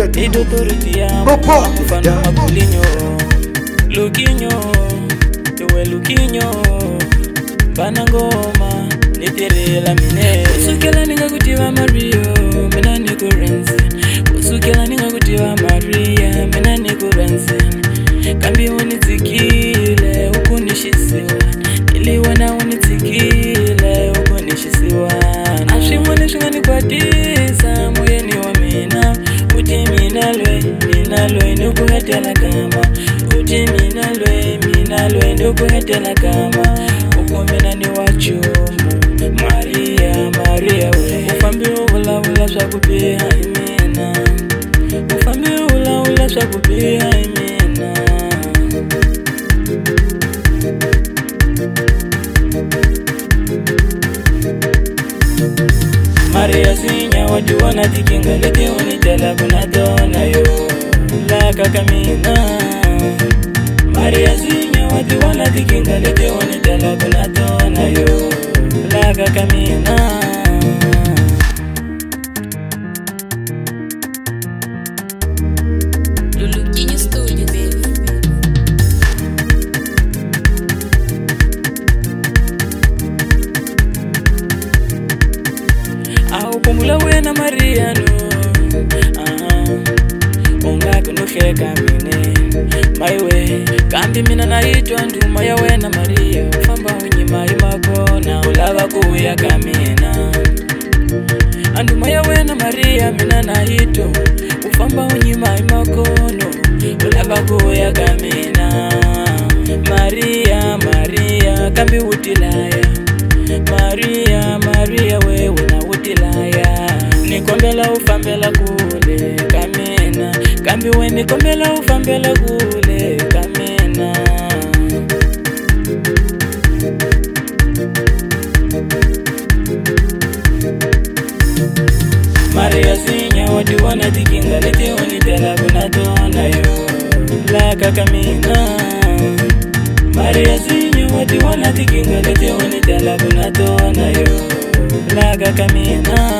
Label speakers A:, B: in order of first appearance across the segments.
A: Afrobeat
B: e doutor ti amo
A: Bobo
B: fano magulinho Luquinho eu é Luquinho Banangoma Niterela mine Usukela ninga kutiva Mario Mina niko Renzen Usukela ninga kutiva Maria Mina niko Renzen Kambi unitsikile ukunishisiwa Niliwana unitsikile ukunishisiwa Ashimone shingani kwa tisa Moyeni wa mina Uti minalwe nukuhetela kama Uti minalwe nukuhetela kama Ukumina ni wachumu Maria we Ufambi ula shakupia imena Ufambi ula shakupia imena Maria zinya watu wanatikinga lete unitela kuna dona yo Laka kamina Maria zinya watu wanatikinga lete unitela kuna dona yo Laka kamina
C: Luquinho Studio, baby.
B: Au kumula wena Maria no Unga kunusheka mine Maiwe Kambi mina naitwa nduma ya wena Maria Ufamba unyima imako na ulava kuya kamina Anduma ya wena Maria mina naitwa Ufamba unyima imakono ulava kuya kamina Maria Kambi utilaya Maria wewe na utilaya Nikombela ufambela kule kamina Kambi we nikombela ufambela kule kamina Maria zinya watu wanatikinga lete unitela kuna dona yo Laka kamina Maria zinya watu wanatikinga lete unitela kuna dona yo Laka kamina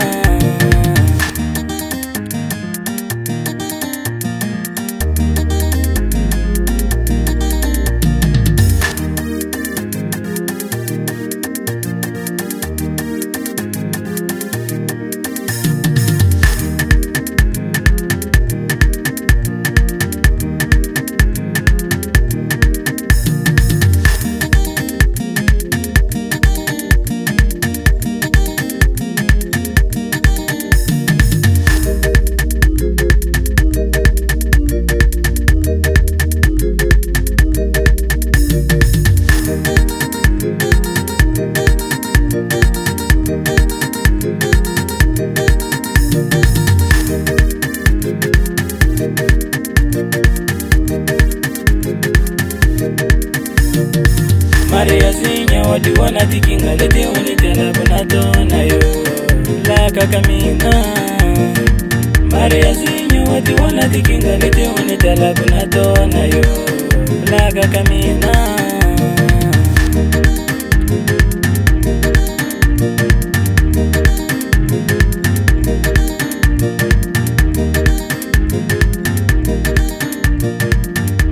B: Maria zinya watu wanatikinga lete unitela kuna dona yo Laka kamina Maria zinya watu wanatikinga lete unitela kuna dona yo Laka kamina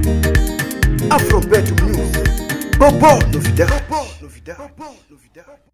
A: Afrobeat Music Bobo novidade